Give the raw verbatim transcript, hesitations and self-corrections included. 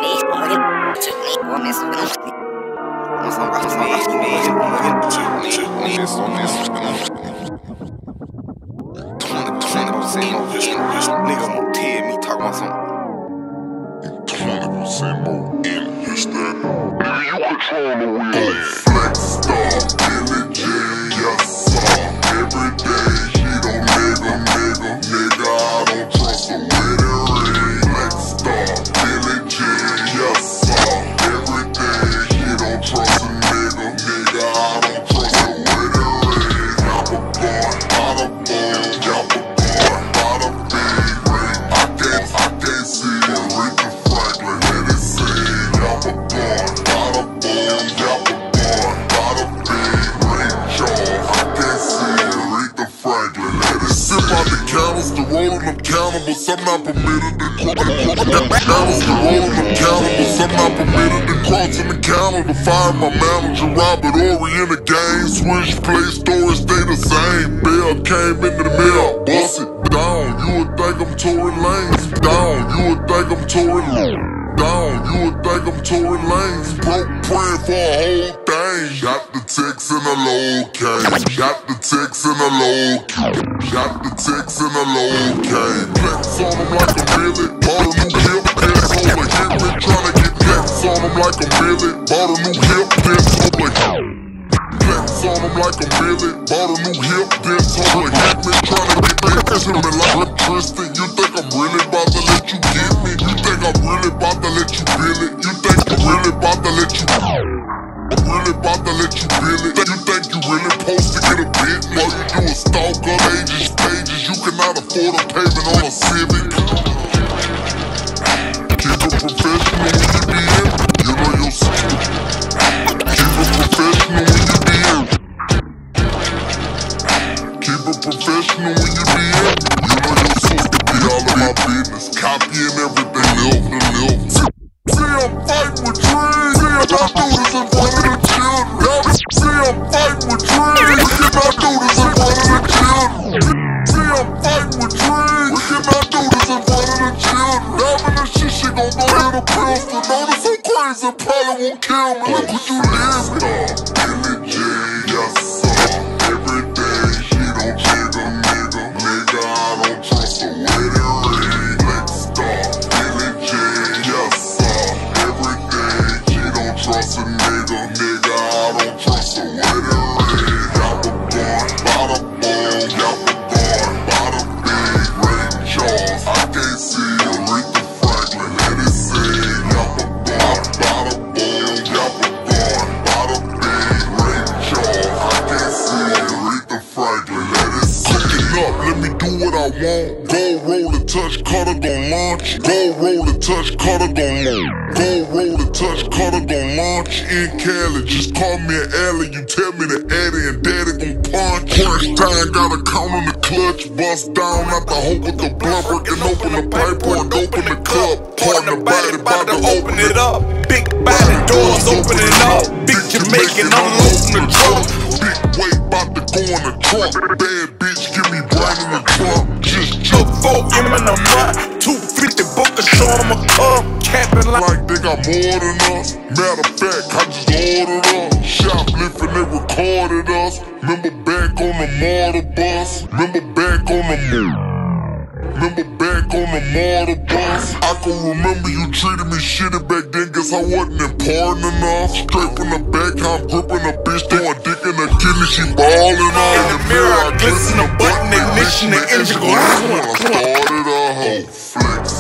Nigga won't tell me talk about something. twenty percent more in his step. You control the wheel. Flex star, Billy J, yes sir. Every day she don't nigga, nigga, nigga. I don't trust her with a ring. Flex star, Billy J, yes sir. Every day she don't trust a nigga, nigga. I don't trust her with a ring. Drop a boy, not a boy, drop a boy, not a big ring. I can't, I can't see her. Counters to rollin' them countable, some not permitted to cross. Counters to rollin' them countable, some not permitted to cross in the counter. To fire my manager, Robert Ory in the game. Switch play, story stay the same. Bell came into the mail, bust it down. You would think I'm touring lanes. Down, you would think I'm touring lanes. Down, you would think I'm touring lanes. Broke praying for a whole thing. Got the text in a low case. Got the text in a low case. Got the text in a low case. Flex on them like a Billy. Bought a new hip, this hold a hit me. Tryna get flex on them like a Billy. Bought a new hip, this hold a hit. Flex on them like a Billy. Bought a new hip, this hold a hit me. Tryna get flex to me like Tristan. You think I'm really about to let you get me? You think I'm really about to let you feel it? You think I'm really about to let you I'm really about to let you feel it. You think you really supposed to get a bit? All you do is stalk up ages, pages. You cannot afford a payment on a Civic. Keep it professional when you be in. You know your sister. Keep it professional when you be in. Keep it professional when you be in. You know your sister. Be all of my business. Copying everything, live to live. See, I'm fighting with dreams. See, I'm not do this in front of the children. See, I'm fighting with dreams. We cannot do this in front of the children. See, I'm fighting with dreams. We cannot do this in front of the children. Having this shit, she gon' go hit a pistol. Know this so crazy, probably won't kill me. Look what you live in. Billy J, yes sir. Every day she don't cheat a nigga. Nigga, I don't trust her with a ring. Flex star, Billy J, yes sir. Every day she don't trust a nigga. Nigga, I don't trust her with a ring. Y'all a boy, bada boom. Y'all a boy, bada big ring jaws. I can't see Aretha Franklin, let it sing. Y'all a boy, bada boom. Y'all a boy, bada big ring jaws. I can't see Aretha Franklin, let it sing. Cook it up, let me do what I want. Go roll the touch, cutter gon' launch. Go roll the touch, cutter gon' launch. Go roll the touch, cutter gon' launch. In Cali, just call me an alley. You tell me the addy and daddy gon' punch. Crunch time, got a count on the clutch. Bust down out the hole with the blunt. Breaking open the pipe, pouring open the cup. Pouring the body, about to open it up. Big body doors opening up. Big Jamaican, unloading the trunk. Big weight, bout to go in the trunk. Bad bitch, give me brain in the trunk. Just jump four M in a month. two fifty book a show them a cup. Capping like they got more than us. Matter of fact, I just ordered up. Shoplifting, they recorded us. Remember back on the mortar bus. Remember back on the Remember back on the mortar bus. I can remember you treated me shitty back then. Guess I wasn't important enough. Straight from the back, how I'm gripping a bitch, throwing dick in her kidney, she ballin' on. In the mirror, I glisten the button, ignition, the engine go. When I started a hoe, flex